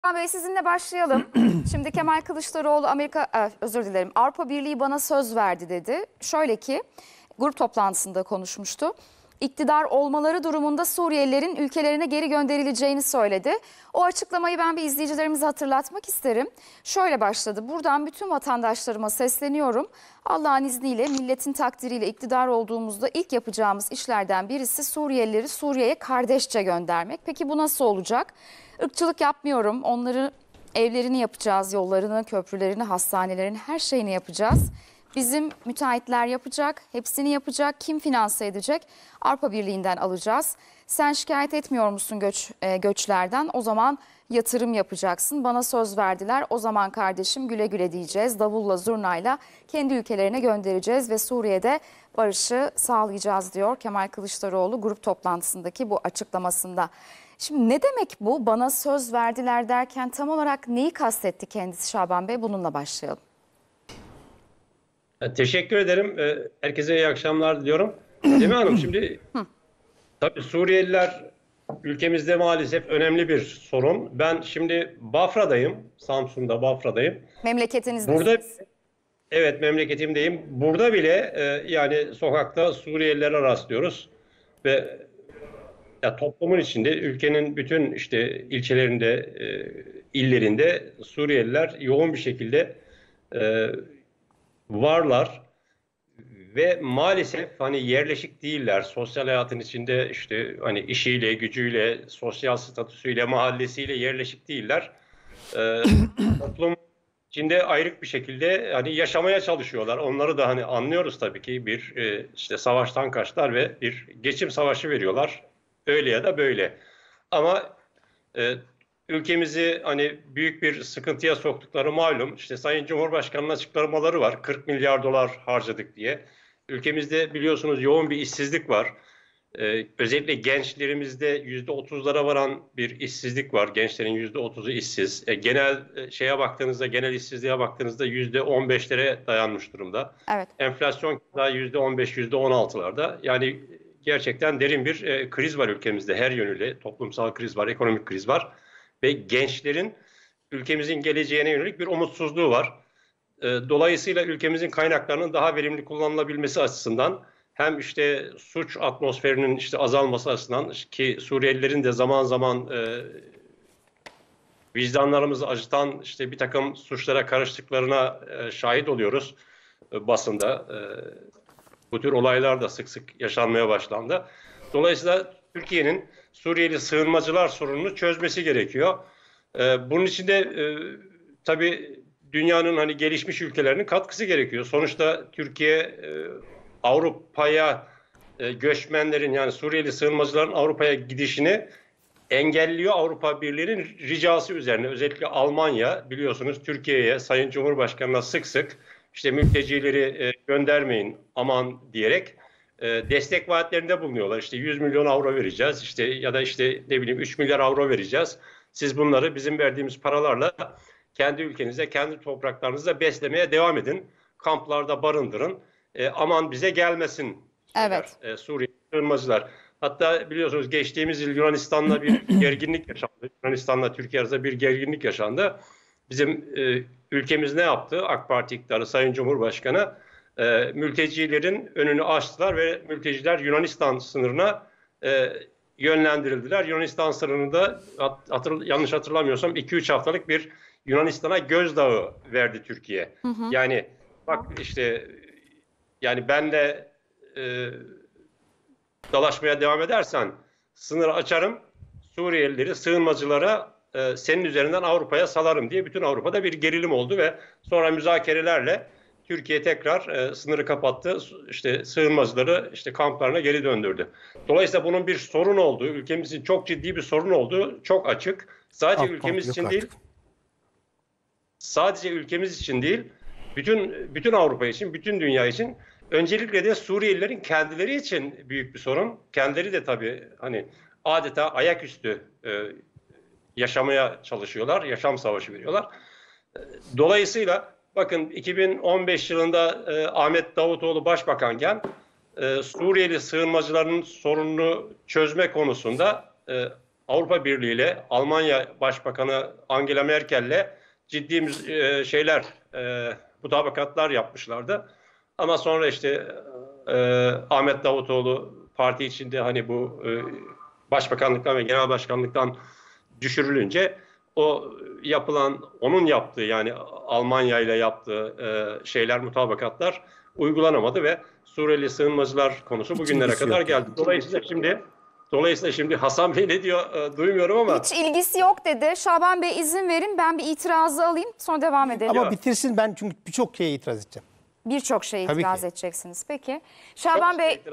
Bey sizinle başlayalım. Şimdi Kemal Kılıçdaroğlu özür dilerim, Avrupa Birliği bana söz verdi dedi. Şöyle ki grup toplantısında konuşmuştu. İktidar olmaları durumunda Suriyelilerin ülkelerine geri gönderileceğini söyledi. O açıklamayı ben bir izleyicilerimize hatırlatmak isterim. Şöyle başladı. Buradan bütün vatandaşlarıma sesleniyorum. Allah'ın izniyle, milletin takdiriyle iktidar olduğumuzda ilk yapacağımız işlerden birisi Suriyelileri Suriye'ye kardeşçe göndermek. Peki bu nasıl olacak? Irkçılık yapmıyorum. Onları evlerini yapacağız, yollarını, köprülerini, hastanelerini, her şeyini yapacağız. Bizim müteahhitler yapacak, hepsini yapacak. Kim finanse edecek? Avrupa Birliği'nden alacağız. Sen şikayet etmiyor musun göçlerden? O zaman yatırım yapacaksın. Bana söz verdiler. O zaman kardeşim güle güle diyeceğiz. Davulla, zurnayla kendi ülkelerine göndereceğiz ve Suriye'de barışı sağlayacağız diyor Kemal Kılıçdaroğlu grup toplantısındaki bu açıklamasında. Şimdi ne demek bu? Bana söz verdiler derken tam olarak neyi kastetti kendisi Şaban Bey? Bununla başlayalım. Teşekkür ederim. Herkese iyi akşamlar diliyorum. Demir Hanım, şimdi tabii Suriyeliler ülkemizde maalesef önemli bir sorun. Ben şimdi Bafra'dayım. Samsun'da Bafra'dayım. Memleketinizdesiniz. Evet, memleketimdeyim. Burada bile yani sokakta Suriyelilere rastlıyoruz. Ve ya, toplumun içinde, ülkenin bütün işte ilçelerinde, illerinde Suriyeliler yoğun bir şekilde varlar ve maalesef hani yerleşik değiller. Sosyal hayatın içinde işte hani işiyle, gücüyle, sosyal statüsüyle, mahallesiyle yerleşik değiller. Toplum içinde ayrık bir şekilde hani yaşamaya çalışıyorlar. Onları da hani anlıyoruz tabii ki, bir işte savaştan kaçtılar ve bir geçim savaşı veriyorlar. Öyle ya da böyle. Ama ülkemizi hani büyük bir sıkıntıya soktukları malum. İşte Sayın Cumhurbaşkanı'nın açıklamaları var. 40 milyar dolar harcadık diye. Ülkemizde biliyorsunuz yoğun bir işsizlik var. Özellikle gençlerimizde %30'lara varan bir işsizlik var. Gençlerin %30'u işsiz. Genel şeye baktığınızda, genel işsizliğe baktığınızda %15'lere dayanmış durumda. Evet. Enflasyon da %15, %16'larda. Yani gerçekten derin bir kriz var ülkemizde her yönüyle. Toplumsal kriz var, ekonomik kriz var. Ve gençlerin ülkemizin geleceğine yönelik bir umutsuzluğu var. Dolayısıyla ülkemizin kaynaklarının daha verimli kullanılabilmesi açısından, hem işte suç atmosferinin işte azalması açısından, ki Suriyelilerin de zaman zaman vicdanlarımızı acıtan işte bir takım suçlara karıştıklarına şahit oluyoruz basında. Bu tür olaylar da sık sık yaşanmaya başlandı. Dolayısıyla Türkiye'nin Suriyeli sığınmacılar sorununu çözmesi gerekiyor. Bunun için de tabii dünyanın hani gelişmiş ülkelerinin katkısı gerekiyor. Sonuçta Türkiye Avrupa'ya göçmenlerin, yani Suriyeli sığınmacıların Avrupa'ya gidişini engelliyor Avrupa Birliği'nin ricası üzerine. Özellikle Almanya biliyorsunuz Türkiye'ye, Sayın Cumhurbaşkanı'na sık sık işte mültecileri göndermeyin aman diyerek destek vaatlerinde bulunuyorlar. İşte 100 milyon avro vereceğiz, işte ya da işte ne bileyim 3 milyar avro vereceğiz. Siz bunları bizim verdiğimiz paralarla kendi ülkenizde, kendi topraklarınızda beslemeye devam edin. Kamplarda barındırın. Aman bize gelmesin. Evet. Suriye sığınmacılar. Hatta biliyorsunuz geçtiğimiz yıl Yunanistan'la bir gerginlik yaşandı. Yunanistan'la Türkiye arasında bir gerginlik yaşandı. Bizim ülkemiz ne yaptı? AK Parti iktidarı, Sayın Cumhurbaşkanı mültecilerin önünü açtılar ve mülteciler Yunanistan sınırına yönlendirildiler. Yunanistan sınırında yanlış hatırlamıyorsam 2-3 haftalık bir Yunanistan'a gözdağı verdi Türkiye. Yani bak işte, yani benle dalaşmaya devam edersen sınırı açarım, Suriyelileri, sığınmacılara senin üzerinden Avrupa'ya salarım diye bütün Avrupa'da bir gerilim oldu ve sonra müzakerelerle Türkiye tekrar sınırı kapattı. İşte sığınmacıları işte kamplarına geri döndürdü. Dolayısıyla bunun bir sorun olduğu, ülkemizin çok ciddi bir sorun olduğu çok açık. Sadece ülkemiz için değil, bütün Avrupa için, bütün dünya için, öncelikle de Suriyelilerin kendileri için büyük bir sorun. Kendileri de tabii hani adeta ayaküstü yaşamaya çalışıyorlar, yaşam savaşı veriyorlar. Dolayısıyla bakın 2015 yılında Ahmet Davutoğlu başbakanken Suriyeli sığınmacıların sorununu çözme konusunda Avrupa Birliği ile Almanya Başbakanı Angela Merkel'le ciddi mutabakatlar yapmışlardı. Ama sonra işte Ahmet Davutoğlu parti içinde hani bu başbakanlıktan ve genel başkanlıktan düşürülünce onun yaptığı yani Almanya ile yaptığı mutabakatlar uygulanamadı ve Suriyeli sığınmacılar konusu bugünlere kadar geldi. Dolayısıyla şimdi Hasan Bey ne diyor duymuyorum ama. Hiç ilgisi yok dedi. Şaban Bey izin verin, ben bir itirazı alayım, sonra devam edelim. Ama bitirsin, ben çünkü birçok şeye itiraz edeceğim. Birçok şeye Tabii itiraz ki. edeceksiniz. Peki. Şaban Bey,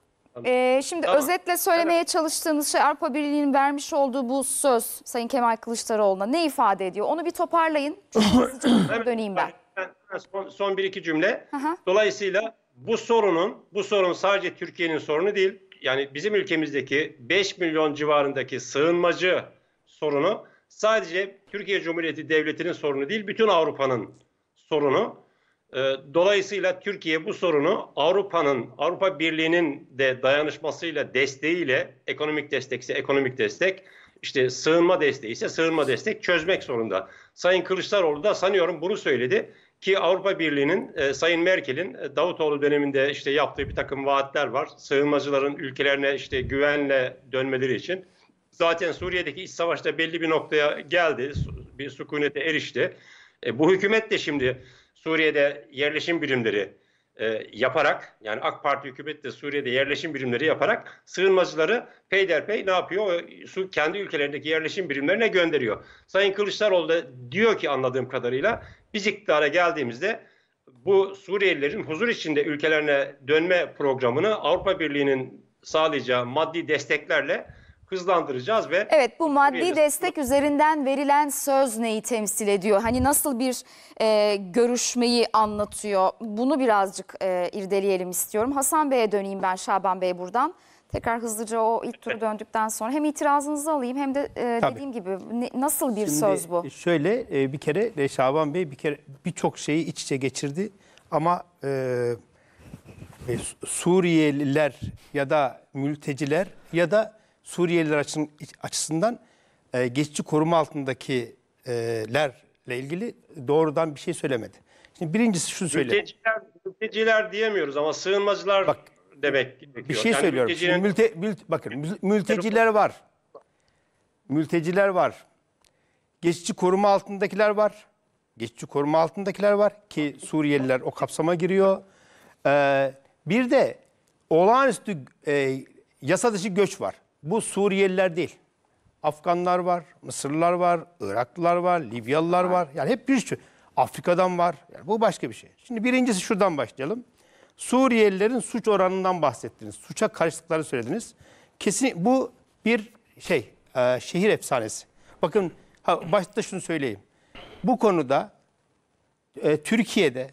şimdi Tamam. özetle söylemeye çalıştığınız şey, Avrupa Birliği'nin vermiş olduğu bu söz Sayın Kemal Kılıçdaroğlu'na ne ifade ediyor? Onu bir toparlayın. Çok hızlıca döneyim ben. Son bir iki cümle. Aha. Dolayısıyla bu sorun sadece Türkiye'nin sorunu değil. Yani bizim ülkemizdeki 5 milyon civarındaki sığınmacı sorunu sadece Türkiye Cumhuriyeti Devleti'nin sorunu değil, bütün Avrupa'nın sorunu. Dolayısıyla Türkiye bu sorunu Avrupa Birliği'nin de dayanışmasıyla, desteğiyle, ekonomik destekse ekonomik destek, işte sığınma desteği ise sığınma destek çözmek zorunda. Sayın Kılıçdaroğlu da sanıyorum bunu söyledi ki Avrupa Birliği'nin, Sayın Merkel'in Davutoğlu döneminde işte yaptığı bir takım vaatler var. Sığınmacıların ülkelerine işte güvenle dönmeleri için. Zaten Suriye'deki iç savaşta belli bir noktaya geldi, bir sükunete erişti. Bu hükümet de şimdi Suriye'de yerleşim birimleri yaparak, yani AK Parti hükümeti de Suriye'de yerleşim birimleri yaparak sığınmacıları peyderpey ne yapıyor? Kendi ülkelerindeki yerleşim birimlerine gönderiyor. Sayın Kılıçdaroğlu da diyor ki anladığım kadarıyla biz iktidara geldiğimizde bu Suriyelilerin huzur içinde ülkelerine dönme programını Avrupa Birliği'nin sağlayacağı maddi desteklerle hızlandıracağız ve evet, bu maddi destek üzerinden verilen söz neyi temsil ediyor? Hani nasıl bir görüşmeyi anlatıyor? Bunu birazcık irdeleyelim istiyorum. Hasan Bey'e döneyim ben, Şaban Bey buradan. Tekrar hızlıca o ilk turu döndükten sonra hem itirazınızı alayım hem de dediğim gibi nasıl bir söz bu? Şöyle bir kere Şaban Bey birçok şeyi iç içe geçirdi ama Suriyeliler ya da mülteciler ya da Suriyeliler açısından geçici koruma altındakilerle ilgili doğrudan bir şey söylemedi. Şimdi birincisi şunu söyleyeyim. Mülteciler diyemiyoruz ama sığınmacılar demek gerekiyor. Bir şey söylüyorum. Bakın mülteciler var. Mülteciler var. Geçici koruma altındakiler var. Geçici koruma altındakiler var ki Suriyeliler o kapsama giriyor. Bir de olağanüstü yasa dışı göç var. Bu Suriyeliler değil. Afganlar var, Mısırlılar var, Iraklılar var, Libyalılar var. Yani hep bir sürü. Afrika'dan var. Yani bu başka bir şey. Şimdi birincisi şuradan başlayalım. Suriyelilerin suç oranından bahsettiniz. Suça karıştıklarını söylediniz. Kesin bu bir şehir efsanesi. Bakın başta şunu söyleyeyim. Bu konuda Türkiye'de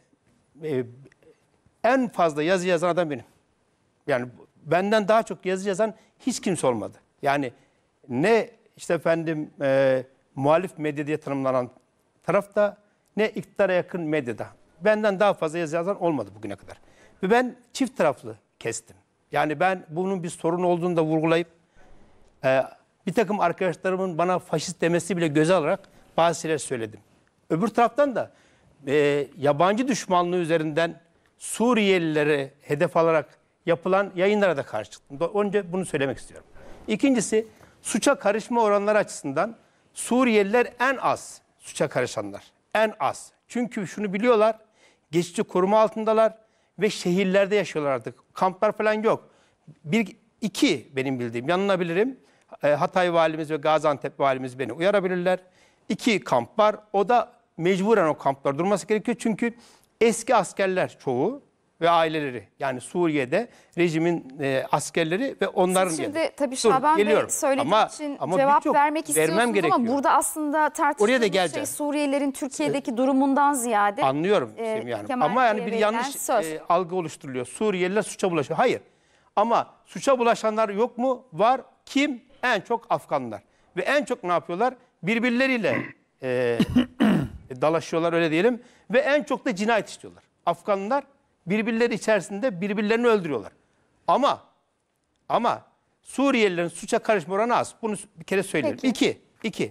en fazla yazı yazan adam benim. Yani benden daha çok yazı yazan hiç kimse olmadı. Yani ne muhalif medya diye tanımlanan tarafta ne iktidara yakın medyada. Benden daha fazla yazı yazan olmadı bugüne kadar. Ve ben çift taraflı kestim. Yani ben bunun bir sorun olduğunu da vurgulayıp bir takım arkadaşlarımın bana faşist demesi bile göze alarak bazı şeyler söyledim. Öbür taraftan da yabancı düşmanlığı üzerinden Suriyelilere hedef alarak yapılan yayınlara da karşı çıktım. Önce bunu söylemek istiyorum. İkincisi, suça karışma oranları açısından Suriyeliler en az suça karışanlar. En az. Çünkü şunu biliyorlar, geçici koruma altındalar ve şehirlerde yaşıyorlar artık. Kamplar falan yok. İki benim bildiğim, yanılabilirim. Hatay valimiz ve Gaziantep valimiz beni uyarabilirler. 2 kamp var. O da mecburen o kamplar durması gerekiyor. Çünkü eski askerler çoğu ve aileleri, yani Suriye'de rejimin askerleri ve onların... Siz şimdi tabii Şaban Bey söylediği için cevap vermek istiyorsunuz ama burada aslında tartıştığımız şey Suriyelilerin Türkiye'deki durumundan ziyade... Anlıyorum yani. Ama yani bir yanlış algı oluşturuluyor. Suriyeliler suça bulaşıyor. Hayır. Ama suça bulaşanlar yok mu? Var. Kim? En çok Afganlar. Ve en çok ne yapıyorlar? Birbirleriyle dalaşıyorlar, öyle diyelim. Ve en çok da cinayet işliyorlar. Afganlar birbirleri içerisinde birbirlerini öldürüyorlar. Ama Suriyelilerin suça karışma oranı az. Bunu bir kere söyleyelim. Peki. İki.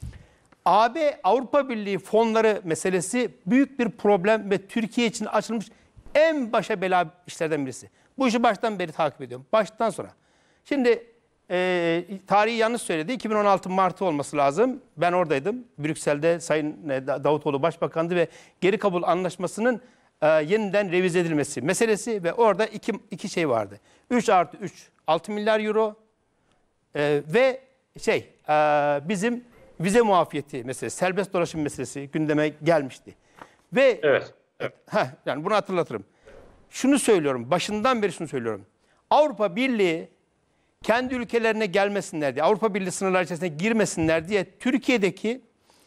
AB Avrupa Birliği fonları meselesi büyük bir problem ve Türkiye için açılmış en başa bela işlerden birisi. Bu işi baştan beri takip ediyorum. Baştan sonra. Şimdi tarihi yanlış söyledi. 2016 Mart'ı olması lazım. Ben oradaydım. Brüksel'de Sayın Davutoğlu Başbakan'dı ve geri kabul anlaşmasının yeniden revize edilmesi meselesi ve orada iki şey vardı. 3+3 6 milyar euro ve bizim vize muafiyeti meselesi, serbest dolaşım meselesi gündeme gelmişti. Ve Evet. yani bunu hatırlatırım. Şunu söylüyorum, başından beri şunu söylüyorum. Avrupa Birliği kendi ülkelerine gelmesinler diye, Avrupa Birliği sınırları içerisine girmesinler diye Türkiye'deki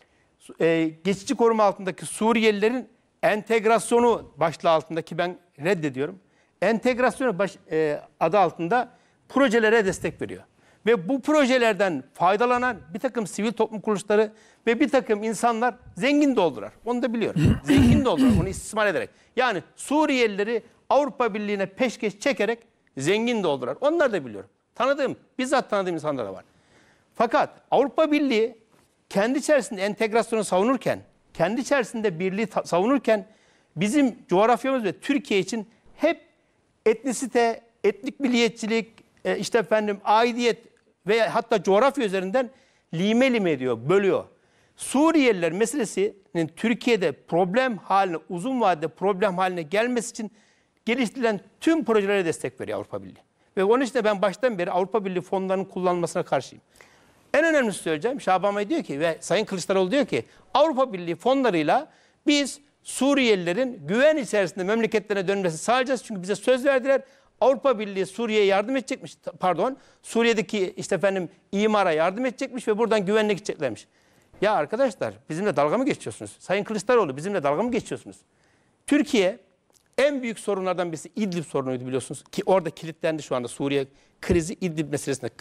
geçici koruma altındaki Suriyelilerin entegrasyonu başlığı altındaki ben reddediyorum. Entegrasyonu adı altında projelere destek veriyor. Ve bu projelerden faydalanan bir takım sivil toplum kuruluşları ve bir takım insanlar zengin de oldular. Onu da biliyorum. Zengin de oldular onu istismar ederek. Yani Suriyelileri Avrupa Birliği'ne peşkeş çekerek zengin de oldular. Onları da biliyorum. Bizzat tanıdığım insanlar da var. Fakat Avrupa Birliği kendi içerisinde entegrasyonu savunurken, kendi içerisinde birliği savunurken bizim coğrafyamız ve Türkiye için hep etnisite, etnik milliyetçilik, aidiyet ve hatta coğrafya üzerinden lime lime ediyor, bölüyor. Suriyeliler meselesinin Türkiye'de problem haline, uzun vadede problem haline gelmesi için geliştirilen tüm projelere destek veriyor Avrupa Birliği. Ve onun için de ben baştan beri Avrupa Birliği fonlarının kullanılmasına karşıyım. En önemlisi söyleyeceğim, Şaban Bey diyor ki ve Sayın Kılıçdaroğlu diyor ki Avrupa Birliği fonlarıyla biz Suriyelilerin güven içerisinde memleketlerine dönmesini sağlayacağız. Çünkü bize söz verdiler. Avrupa Birliği Suriye'ye yardım edecekmiş. Suriye'deki imara yardım edecekmiş ve buradan güvenlik gideceklermiş. Ya arkadaşlar bizimle dalga mı geçiyorsunuz? Sayın Kılıçdaroğlu bizimle dalga mı geçiyorsunuz? Türkiye en büyük sorunlardan birisi İdlib sorunuydu biliyorsunuz. Ki orada kilitlendi şu anda Suriye krizi İdlib meselesine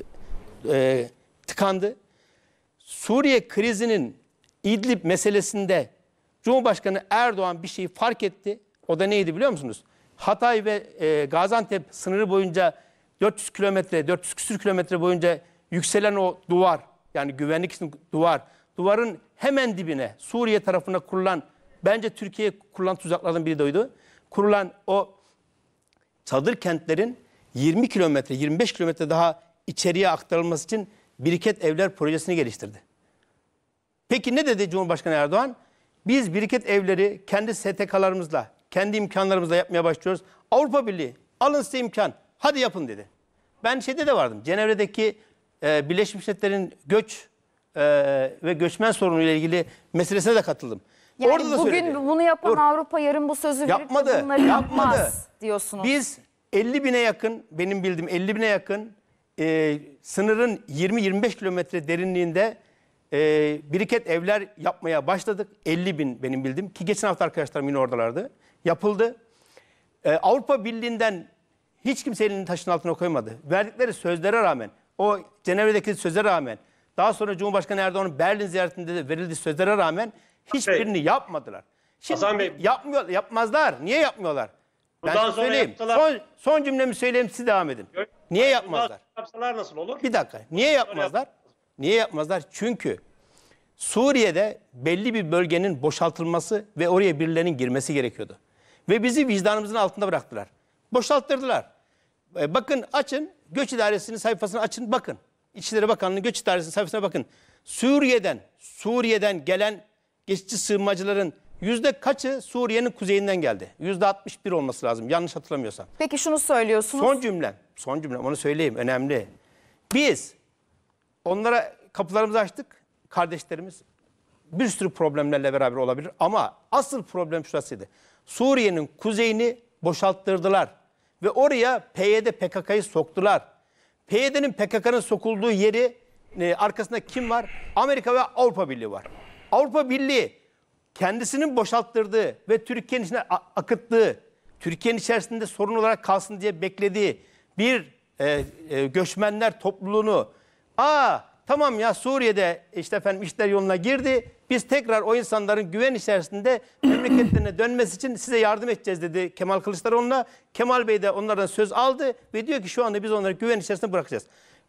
tıkandı. Suriye krizinin İdlib meselesinde Cumhurbaşkanı Erdoğan bir şeyi fark etti. O da neydi biliyor musunuz? Hatay ve Gaziantep sınırı boyunca 400 kilometre, 400 küsür kilometre boyunca yükselen o duvar, yani güvenlik için duvarın hemen dibine Suriye tarafına kurulan, bence Türkiye'ye kurulan tuzaklardan biri de oydu. Kurulan o çadır kentlerin 20 kilometre, 25 kilometre daha içeriye aktarılması için biriket evler projesini geliştirdi. Peki ne dedi Cumhurbaşkanı Erdoğan? Biz biriket evleri kendi STK'larımızla, kendi imkanlarımızla yapmaya başlıyoruz. Avrupa Birliği alın size imkan, hadi yapın dedi. Ben de vardım. Cenevre'deki Birleşmiş Milletler'in göç ve göçmen sorunu ile ilgili meselesine de katıldım. Yani orada da bugün söyledi. bunu yapan Avrupa yarın bu sözü verip de bunları yapmaz diyorsunuz. Biz 50 bine yakın, benim bildiğim 50 bine yakın sınırın 20-25 kilometre derinliğinde biriket evler yapmaya başladık. 50 bin benim bildiğim ki geçen hafta arkadaşlarım yine oradalardı. Yapıldı. Avrupa Birliği'nden hiç kimse elini taşın altına koymadı. Verdikleri sözlere rağmen, o Cenevre'deki sözlere rağmen, daha sonra Cumhurbaşkanı Erdoğan'ın Berlin ziyaretinde de verildiği sözlere rağmen hiçbirini yapmadılar. Şimdi yapmazlar. Niye yapmıyorlar? Ben söyleyeyim. Son cümlemi söyleyeyim, siz devam edin. Niye yapmazlar? Yapsalar nasıl olur? Bir dakika. Niye yapmazlar? Niye yapmazlar? Çünkü Suriye'de belli bir bölgenin boşaltılması ve oraya birilerinin girmesi gerekiyordu. Ve bizi vicdanımızın altında bıraktılar. Boşalttırdılar. Bakın açın, Göç İdaresi'nin sayfasını açın, bakın. İçişleri Bakanlığı Göç İdaresi'nin sayfasına bakın. Suriye'den gelen geçici sığınmacıların yüzde kaçı Suriye'nin kuzeyinden geldi? %61 olması lazım, yanlış hatırlamıyorsam. Peki şunu söylüyorsunuz. Son cümlem onu söyleyeyim, önemli. Biz onlara kapılarımızı açtık, kardeşlerimiz bir sürü problemlerle beraber olabilir ama asıl problem şurasıydı. Suriye'nin kuzeyini boşalttırdılar ve oraya PYD PKK'yı soktular. PYD'nin PKK'nın sokulduğu yeri arkasında kim var? Amerika ve Avrupa Birliği var. Avrupa Birliği kendisinin boşalttırdığı ve Türkiye'nin içine akıttığı, Türkiye'nin içerisinde sorun olarak kalsın diye beklediği bir göçmenler topluluğunu, tamam ya Suriye'de işler yoluna girdi, biz tekrar o insanların güven içerisinde memleketlerine dönmesi için size yardım edeceğiz dedi Kemal Kılıçdaroğlu'na. Kemal Bey de onlardan söz aldı ve diyor ki şu anda biz onları güven içerisinde bırakacağız.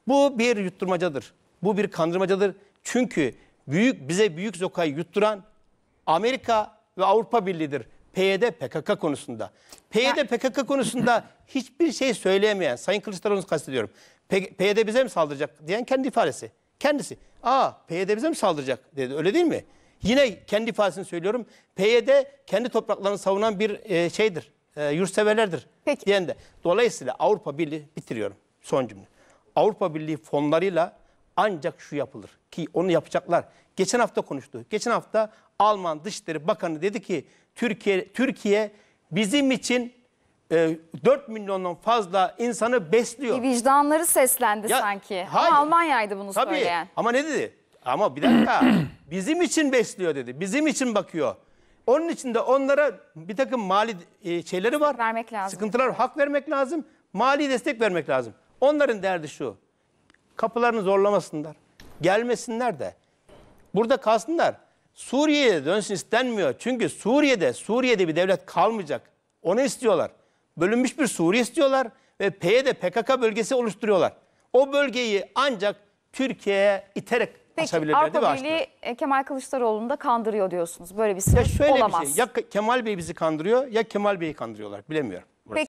Bu bir yutturmacadır. Bu bir kandırmacadır. Çünkü bize büyük zokayı yutturan Amerika ve Avrupa Birliği'dir. PYD, PKK konusunda. PYD, PKK konusunda hiçbir şey söyleyemeyen, Sayın Kılıçdaroğlu'nu kastediyorum. PYD bize mi saldıracak diyen kendi ifadesi. Kendisi. PYD bize mi saldıracak dedi. Öyle değil mi? Yine kendi ifadesini söylüyorum. PYD kendi topraklarını savunan bir şeydir. Yurtseverlerdir Peki. diyen de. Dolayısıyla Avrupa Birliği, bitiriyorum son cümle. Avrupa Birliği fonlarıyla ancak şu yapılır ki onu yapacaklar. Geçen hafta konuştu. Geçen hafta Alman Dışişleri Bakanı dedi ki Türkiye bizim için 4 milyondan fazla insanı besliyor. Bir vicdanları seslendi Ya, sanki. hayır. Ama Almanya'ydı bunu Tabii. söyleyen. Ama ne dedi? Ama bir dakika. Bizim için besliyor dedi. Bizim için bakıyor. Onun için de onlara bir takım mali şeyleri var. Vermek lazım. Sıkıntılar var. Hak vermek lazım. Mali destek vermek lazım. Onların derdi şu. Kapılarını zorlamasınlar. Gelmesinler de. Burada kalsınlar. Suriye'ye dönsün istenmiyor. Çünkü Suriye'de bir devlet kalmayacak. Onu istiyorlar. Bölünmüş bir Suriye istiyorlar ve PYD, PKK bölgesi oluşturuyorlar. O bölgeyi ancak Türkiye'ye iterek Peki açabilirler değil mi? Avrupa Birliği Kemal Kılıçdaroğlu'nu da kandırıyor diyorsunuz. Böyle bir Ya süreç şöyle olamaz. bir şey. Ya Kemal Bey bizi kandırıyor ya Kemal Bey'i kandırıyorlar. Bilemiyorum.